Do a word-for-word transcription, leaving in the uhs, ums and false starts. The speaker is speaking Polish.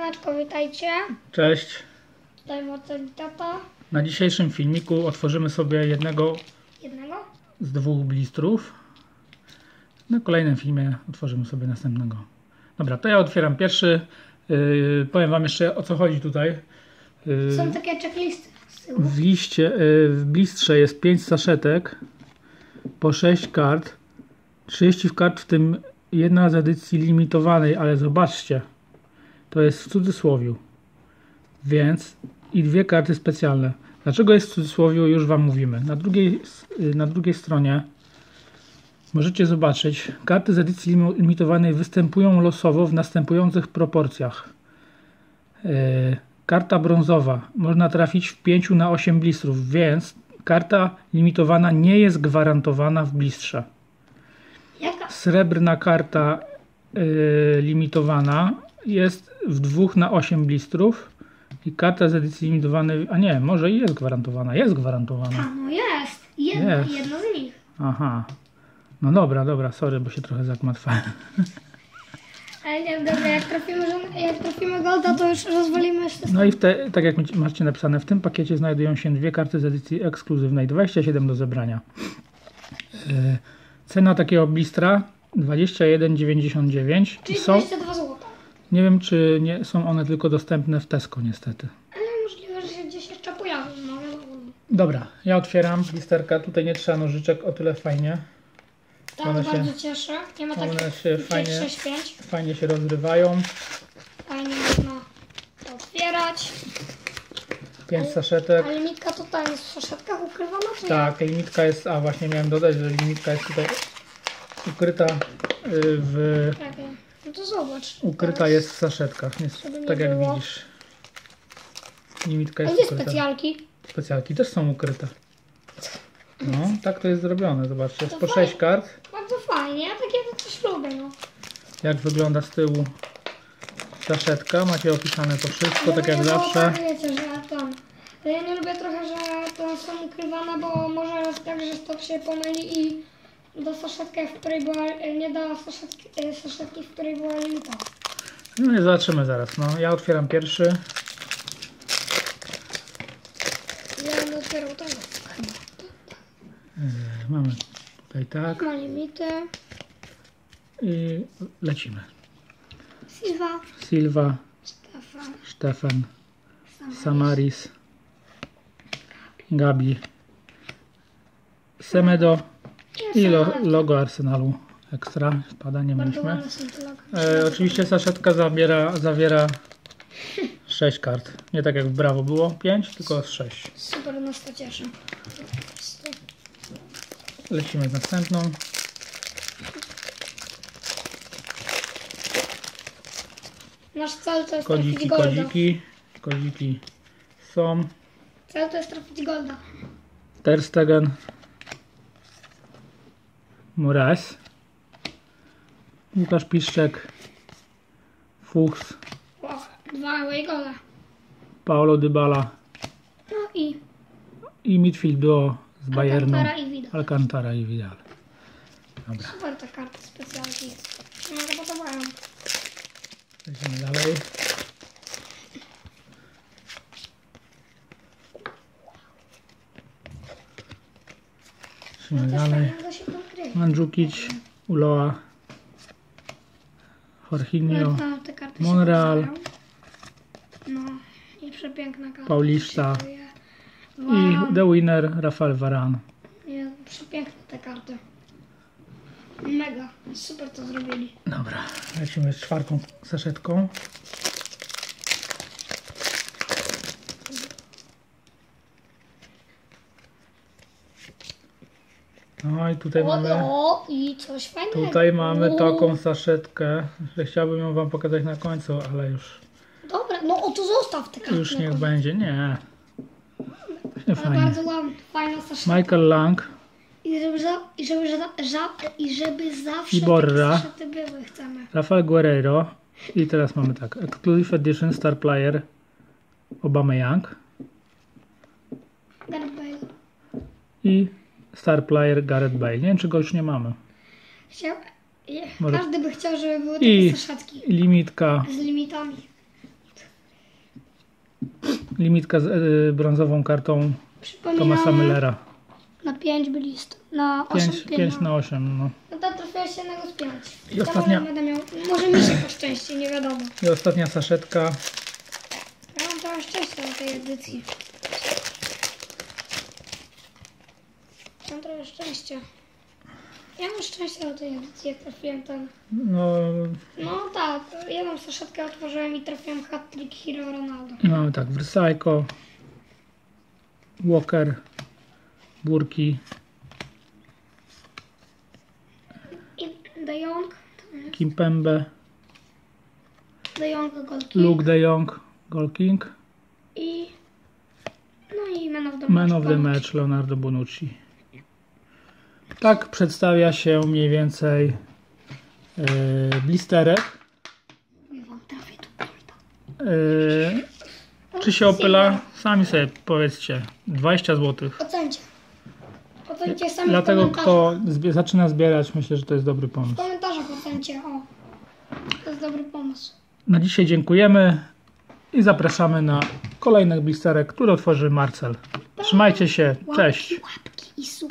Siemaneczko, witajcie. Cześć. Tutaj Marcel i tata. Na dzisiejszym filmiku otworzymy sobie jednego Jednego? z dwóch blistrów. Na kolejnym filmie otworzymy sobie następnego. Dobra, to ja otwieram pierwszy. Yy, powiem wam jeszcze, o co chodzi tutaj. Yy, Są takie checklisty z tyłu. w liście, yy, w blistrze jest pięć saszetek po sześć kart. trzydzieści kart, w tym jedna z edycji limitowanej, ale zobaczcie, to jest w cudzysłowiu. Więc i dwie karty specjalne. Dlaczego jest w cudzysłowiu, już wam mówimy. Na drugiej, na drugiej stronie możecie zobaczyć, karty z edycji limitowanej występują losowo w następujących proporcjach. Yy, karta brązowa można trafić w pięć na osiem blistrów, więc karta limitowana nie jest gwarantowana w blistrze. Jaka? Srebrna karta yy, limitowana jest w dwa na osiem blistrów i karta z edycji limitowanej, a nie, może i jest gwarantowana, jest gwarantowana. A no jest. Jedna, Jest. jedna z nich. Aha. No dobra, dobra, sorry, bo się trochę zagmatwałem. Ale nie, dobra, jak trafimy, że- jak trafimy Golda, to już rozwalimy jeszcze. No i w te, tak jak macie napisane, w tym pakiecie znajdują się dwie karty z edycji ekskluzywnej, dwadzieścia siedem do zebrania. Yy, cena takiego blistra dwadzieścia jeden dziewięćdziesiąt dziewięć. Czyli Są, dwadzieścia dwa złote. nie wiem, czy nie są one tylko dostępne w Tesco niestety. Ale możliwe, że się gdzieś jeszcze pojawią. No wiadomo. Dobra, ja otwieram blisterka. Tutaj nie trzeba nożyczek, o tyle fajnie. Tak, One się- bardzo cieszę. Nie ma one takich się fajnie- sześć pięć. Fajnie się rozrywają. Fajnie można to otwierać. Pięć saszetek. A limitka to tam jest w saszetkach ukrywana, czy nie? Tak, limitka jest, a właśnie miałem dodać, że limitka jest tutaj ukryta y, w... Czekaj. No to zobacz. Ukryta Teraz. jest w saszetkach, nie, Żeby nie tak jak było. widzisz. Limitka A jest gdzie ukryta. specjalki? Specjalki też są ukryte. No, tak to jest zrobione, zobaczcie. Jest To po fajnie. sześć kart. Bardzo fajnie, ja takie to coś lubię, no. Jak wygląda z tyłu saszetka. Macie opisane to wszystko, No tak bo jak nie było zawsze. Tak, wiecie, że tam. Ja nie lubię trochę, że to są ukrywane, bo może raz tak, że to się pomyli i do saszetki, w której była, nie do saszetki, e, saszetki w której była limita. No nie zobaczymy zaraz. No, ja otwieram pierwszy. Ja będę otwierał tego. Yy, mamy tutaj tak. Ma limity. I lecimy. Silva. Silva, Stefan. Stefan, Samaris. Samaris, Gabi, Semedo i lo, logo Arsenalu Ekstra. Spada, nie Bardzo mieliśmy. ładne są te logo. E, oczywiście saszetka zabiera, zawiera sześć kart. Nie tak jak w Brawo było pięć, tylko sześć. Super nas to cieszy. Lecimy z następną. Nasz cel to jest Kodziki, trafić golda. kodziki. Kodziki są. Cel to jest trafić golda. Ter Stegen, Moraes, Łukasz Piszczek, Fuchs, O, dwa away gola. Paulo Dybala No i i midfield duo z Bayernu, Alcantara i Vidal. Alcantara i Vidal. Dobra, Super te karty specjalki. Mi się podobają. lecimy dalej. Lecimy Też dalej. fajnie da się podgrywać. Mandzukic, Uloa, Jorginho, No, te karty Monreal. się podobają. No i przepiękna karta. Paulista. Dziękuję. i Wow. the winner Rafael Varane. Nie, przepiękne te karty. Mega. Super to zrobili. Dobra, lecimy z czwartą saszetką. No i tutaj O, mamy, o i coś fajnego. tutaj mamy O, taką saszetkę, że chciałbym ją wam pokazać na końcu, ale już, Dobra, no o to zostaw te karty. już na niech koniec. będzie, nie. Właśnie Ale fajnie. bardzo ładna, fajna saszetka. Michael Lang, I żeby, za, i żeby, za, za, i żeby zawsze I Borra. takie saszety były, chcemy. Rafael Guerreiro i teraz mamy tak, Exclusive Edition Star Player Aubameyang Gareth Bale. i Star Player Gareth Bale. Nie wiem, czy go już nie mamy. Chciał, je, Może- każdy by chciał, żeby były takie I saszetki limitka z limitami. limitka z y, brązową kartą Thomasa Müllera. Na pięć blist. Na osiem, pięć na osiem, no. No to trafiła się jednego z pięć. I ostatnia... Będę miał... Może mi się po szczęście, nie wiadomo. I ostatnia saszetka. Ja mam trochę szczęścia na tej edycji. Mam trochę szczęścia. Ja mam szczęście na tej edycji, jak trafiłem ten... No, No tak, jedną saszetkę otworzyłem i trafiłem hat-trick Hero Ronaldo. mamy tak, Versailles, Walker, Burki, I De Jong, Kimpembe, De Jong Gold King Luke De Jong, Goal King, i... No i Man of the Match. Man of the Bonucci. Match, Leonardo Bonucci. Tak przedstawia się mniej więcej yy, blisterek. Nie wam trafię tu golda. Yy, czy się opyla? Sami sobie powiedzcie. dwadzieścia złotych. Ocencie. Ocencie sami Dlatego w komentarzach. kto zbie- zaczyna zbierać, myślę, że to jest dobry W pomysł. komentarzach ocencie, o. To jest dobry pomysł. Na dzisiaj dziękujemy i zapraszamy na kolejny blisterek, który otworzy Marcel. Trzymajcie się, cześć! Łapki, łapki i sub.